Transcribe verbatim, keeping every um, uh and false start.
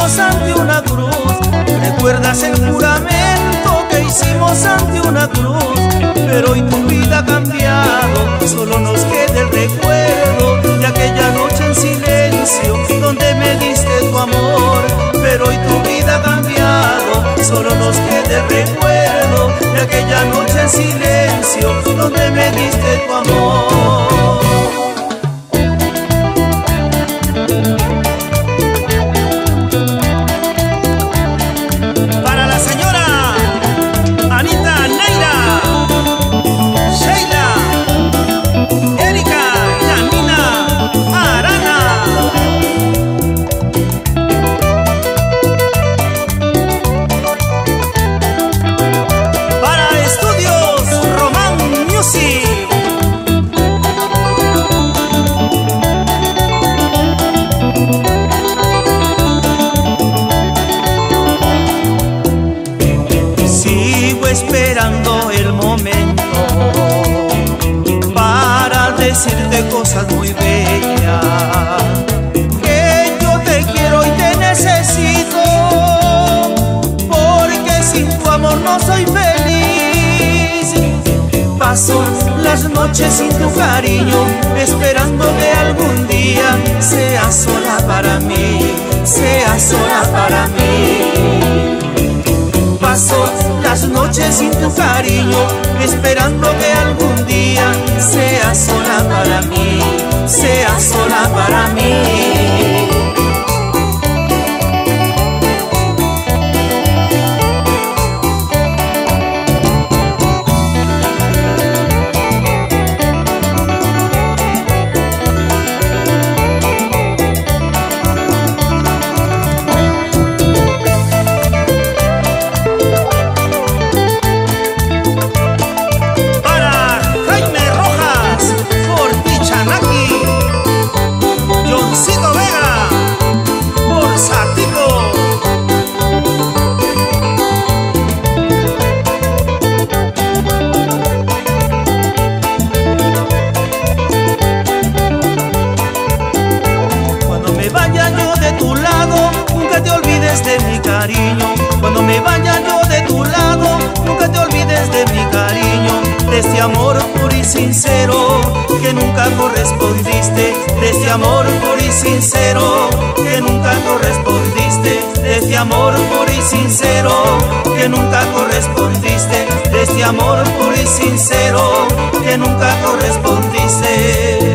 hicimos ante una cruz. ¿Recuerdas el juramento que hicimos ante una cruz? Pero hoy tu vida ha cambiado, solo nos queda el recuerdo de aquella noche en silencio donde me diste tu amor. Pero hoy tu vida ha cambiado, solo nos queda el recuerdo de aquella noche en silencio donde me diste tu amor. Para la señora Anita Neira, Sheila, Erika y la Nina Arana. Para Estudios Román Music. Sigo esperando el momento para decirte cosas muy bellas, que yo te quiero y te necesito, porque sin tu amor no soy feliz. Paso las noches sin tu cariño, esperando que algún día seas sola para mí, seas sola para mí. Paso las noches sin tu cariño, esperando que algún día seas sola para mí, seas sola para mí. De mi cariño, cuando me vaya yo de tu lado, nunca te olvides de mi cariño, de este amor puro y sincero que nunca correspondiste, de este amor puro y sincero que nunca correspondiste, de este amor puro y sincero que nunca correspondiste, de este amor puro y sincero que nunca correspondiste.